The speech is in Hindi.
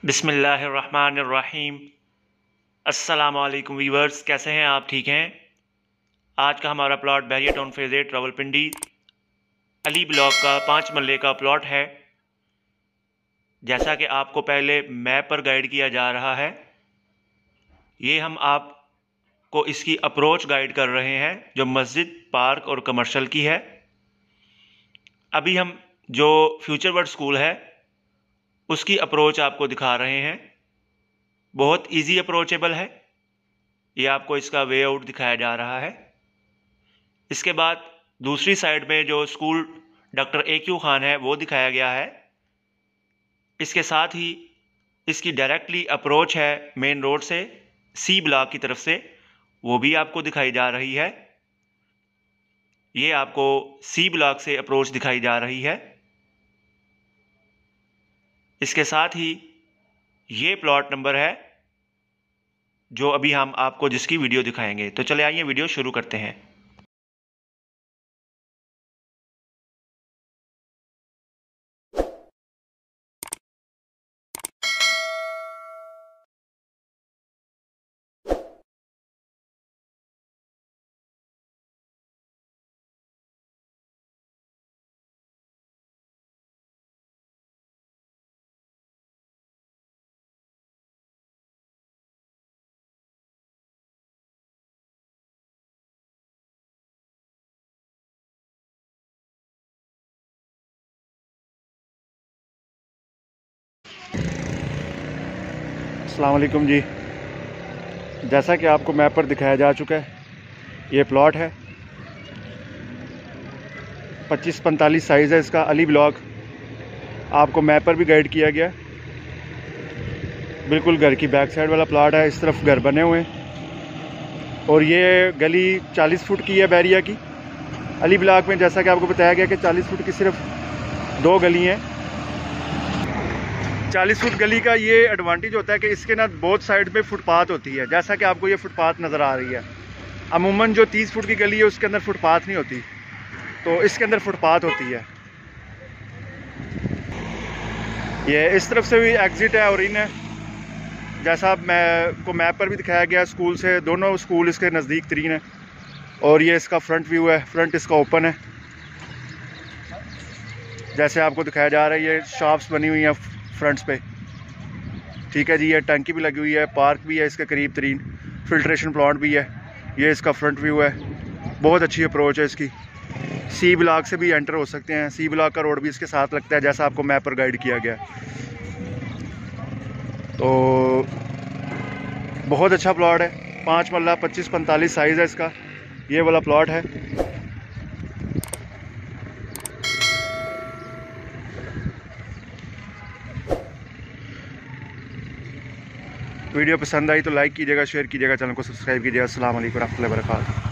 बिस्मिल्लाहिर्रहमानिर्रहीम। अस्सलाम वालेकुम वीवर्स, कैसे हैं आप? ठीक हैं। आज का हमारा plot Bahria town phase 8 Rawalpindi Ali block का 5 मरले का प्लॉट है। जैसा कि आपको पहले मैप पर गाइड किया जा रहा है, ये हम आपको इसकी अप्रोच गाइड कर रहे हैं जो मस्जिद, पार्क और कमर्शियल की है। अभी हम जो फ्यूचर वर्ल्ड स्कूल है उसकी अप्रोच आपको दिखा रहे हैं। बहुत इजी अप्रोचेबल है। ये आपको इसका वे आउट दिखाया जा रहा है। इसके बाद दूसरी साइड में जो स्कूल डॉक्टर AQ खान है वो दिखाया गया है। इसके साथ ही इसकी डायरेक्टली अप्रोच है मेन रोड से C ब्लॉक की तरफ से, वो भी आपको दिखाई जा रही है। ये आपको C ब्लॉक से अप्रोच दिखाई जा रही है। इसके साथ ही ये प्लॉट नंबर है जो अभी हम आपको जिसकी वीडियो दिखाएंगे। तो चले आइए वीडियो शुरू करते हैं। अस्सलाम वालेकुम जी। जैसा कि आपको मैप पर दिखाया जा चुका है, ये प्लॉट है 25-45 साइज़ है इसका। अली ब्लॉक आपको मैप पर भी गाइड किया गया। बिल्कुल घर की बैक साइड वाला प्लॉट है। इस तरफ घर बने हुए हैं और ये गली 40 फुट की है बैरिया की। अली ब्लॉक में जैसा कि आपको बताया गया कि 40 फुट की सिर्फ 2 गली हैं। 40 फुट गली का ये एडवांटेज होता है कि इसके ना बोथ साइड पे फुटपाथ होती है। जैसा कि आपको ये फुटपाथ नज़र आ रही है। अमूमन जो 30 फुट की गली है उसके अंदर फुटपाथ नहीं होती, तो इसके अंदर फुटपाथ होती है। ये इस तरफ से भी एग्ज़िट है और इन है, जैसा को मैप पर भी दिखाया गया। स्कूल से दोनों स्कूल इसके नज़दीक तरीन है। और ये इसका फ्रंट व्यू है। फ्रंट इसका ओपन है, जैसे आपको दिखाया जा रहा है। ये शॉप्स बनी हुई हैं फ्रंट्स पे, ठीक है जी। ये टंकी भी लगी हुई है, पार्क भी है इसके करीब तरीन, फिल्ट्रेशन प्लांट भी है। ये इसका फ्रंट व्यू है। बहुत अच्छी अप्रोच है इसकी। C ब्लॉक से भी एंटर हो सकते हैं। C ब्लॉक का रोड भी इसके साथ लगता है, जैसा आपको मैप पर गाइड किया गया। तो बहुत अच्छा प्लॉट है। 5 मरला 25-45 साइज़ है इसका। ये वाला प्लॉट है। वीडियो पसंद आई तो लाइक कीजिएगा, शेयर कीजिएगा, चैनल को सब्सक्राइब कीजिएगा। अस्सलाम वालेकुम रहमतुल्लाहि व बरकातहू।